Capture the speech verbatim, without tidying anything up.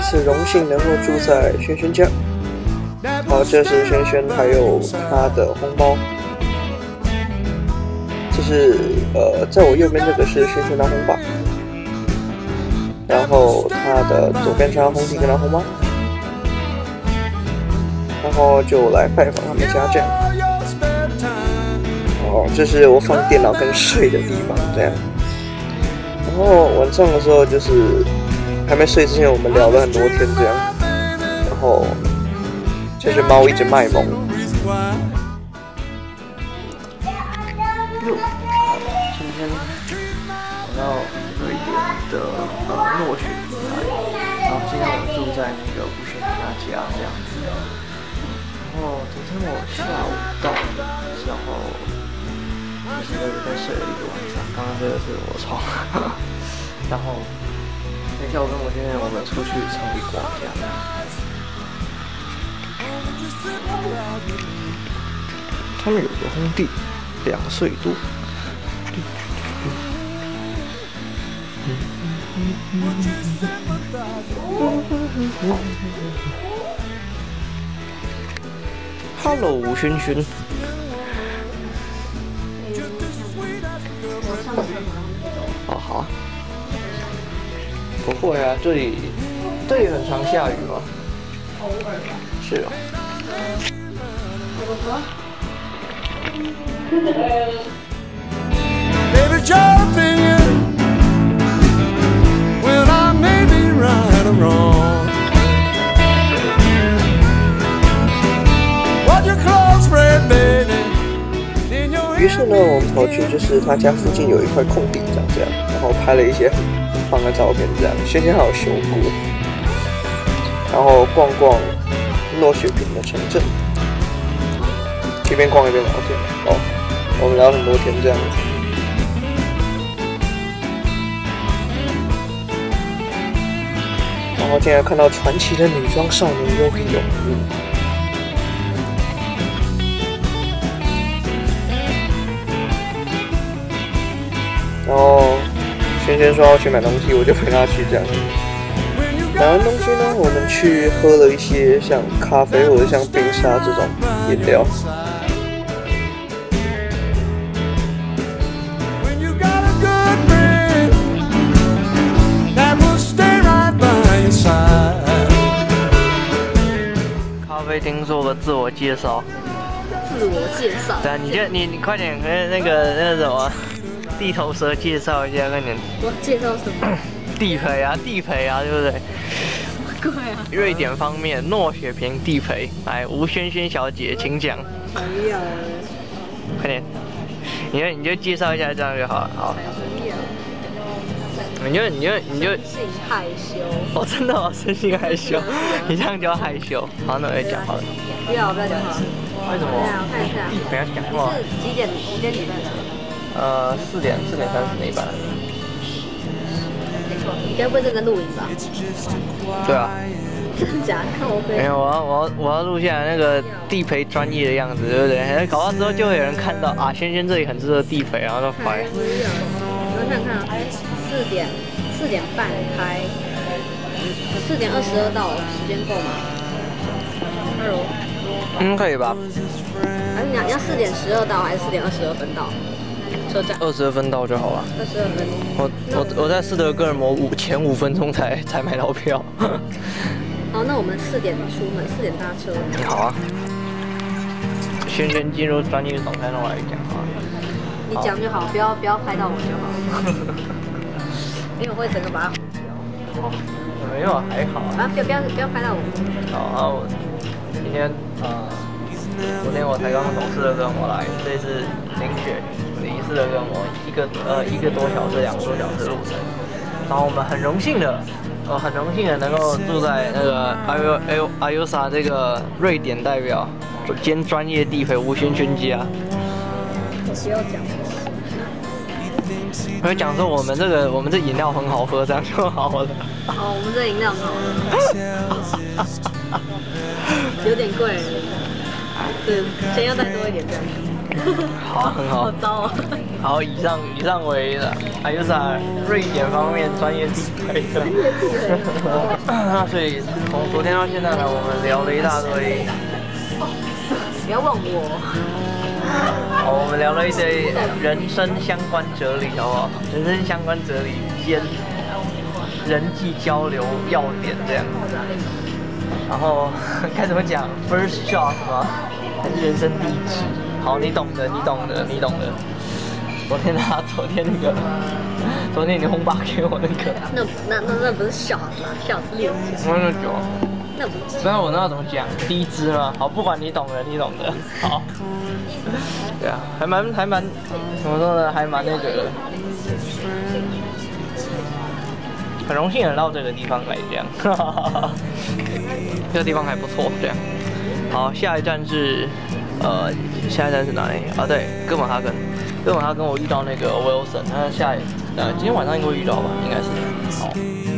次荣幸能够住在轩轩家。好，这是轩轩还有他的红包。这是呃，在我右边这个是轩轩的红爸，然后他的左边是他红弟跟他红妈，然后就来拜访他们家这样。哦，这是我放电脑跟睡的地方这样。然后晚上的时候就是还没睡之前，我们聊了很多天这样。然后这只猫一直卖萌。哟，今天来到瑞典的呃诺雪平台，然后今天我住在那个吴轩他家这样子。然后昨天我下午到，然后就是在这边睡了一个晚上。刚刚这个是我床，然后等一下我跟我先生我们出去城里逛一下。他们有个兄弟，两岁多。Hello， 吴轩轩。哦，好啊。不会啊，这里这里很常下雨吗？是哦。Baby, jump in you when I may be right or wrong. What your clothes, red baby? 于是呢，我们跑去就是他家附近有一块空地，这样这样，然后拍了一些很棒的照片，这样。轩轩还有修过，然后逛逛诺雪平的城镇。一边逛一边聊天，哦，我们聊很多天这样子。然后竟然看到传奇的女装少年优黑永吾。然后轩轩说要去买东西，我就陪他去这样。买完东西呢，我们去喝了一些像咖啡或者像冰沙这种饮料。咖啡厅做个自我介绍。 自我介绍。 对啊，你就你你快点跟那个那个什么地头蛇介绍一下，快点。 我介绍什么？ 地陪啊，地陪啊，对不对？ 贵啊！ 瑞典方面，诺雪平地陪，来，吴轩轩小姐，请讲。 没有。 快点，你就你就介绍一下，这样就好了。好。 没有。 你就你就你就。 生性害羞。 哦，真的哦，生性害羞，你这样就要害羞。好，那我就讲好了。 不要，不要讲话。 为什么？ 我看一下。 不要讲话。 是几点？几点几分？ 呃，四点四点三十那一班。 你该不会这个录影吧？ 对啊。 真的假的？看我飞。 没有，我要我要我要录下来那个地陪专业的样子，对不对？搞到之后就会有人看到啊，轩轩这里很适合地陪，然后就拍。 我看看，四点四点半开，四点二十二到，时间够吗？二楼。 嗯，可以吧？ 还是你要你要四点十二到，还是四点二十二分到？车站。 二十二分到就好了。 二十二分。 我我我在斯德哥尔摩五前五分钟才才买到票。 好，那我们四点出门，四点搭车。 好啊。轩轩进入专业总裁那来讲啊。 你讲就好，不要不要拍到我就好。因为我会整个把它糊掉。 没有，还好。 啊，不要不要不要拍到我。 好啊，我今天啊，昨天我才刚从斯德哥尔摩来，这次凌雪离斯德哥尔摩一个呃一个多小时两个多小时路程，然后我们很荣幸的。我很荣幸的能够住在那个阿尤阿尤阿尤萨这个瑞典代表兼专业地陪吴轩轩家。 不要讲。 我会讲说我们这个我们这饮料很好喝，这样就好了。 哦，我们这饮料很好喝。有点贵。对，钱要再多一点这样。 好，很好。 好糟哦。 好，以上以上为阿尤萨瑞典方面专业地陪的。那所以从昨天到现在呢，我们聊了一大堆。 不要问我。 好，我们聊了一堆人生相关哲理，好不好？人生相关哲理兼人际交流要点这样。然后该怎么讲 ？First shot 吗？还是人生第一支？好，你懂的，你懂的，你懂的。昨天他，昨天那个，昨天你轰爸给我那个。 那那那那不是shot吗？shot是六支。 那是酒。 那不是。 那我那要怎么讲？第一支吗？好，不管你懂的，你懂的。好。对啊，还蛮还蛮，怎么说呢？还蛮那个。很荣幸能到这个地方来，这样，这个地方还不错，这样。好，下一站是，呃，下一站是哪里？啊，对，哥本哈根。哥本哈根我遇到那个 Wilson，他下，呃，今天晚上应该会遇到吧？应该是。好。